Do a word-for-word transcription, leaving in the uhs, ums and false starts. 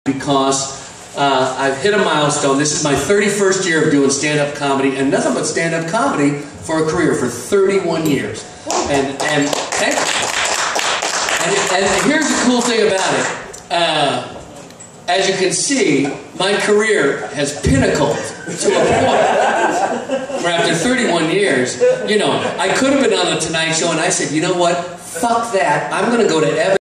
because uh, I've hit a milestone. This is my thirty-first year of doing stand-up comedy, and nothing but stand-up comedy for a career for thirty-one years. And and and, and, and here's the cool thing about it. Uh, as you can see, my career has pinnacled to a point where after thirty-one years, you know, I could have been on the Tonight Show, and I said, you know what? Fuck that. I'm going to go to Evan.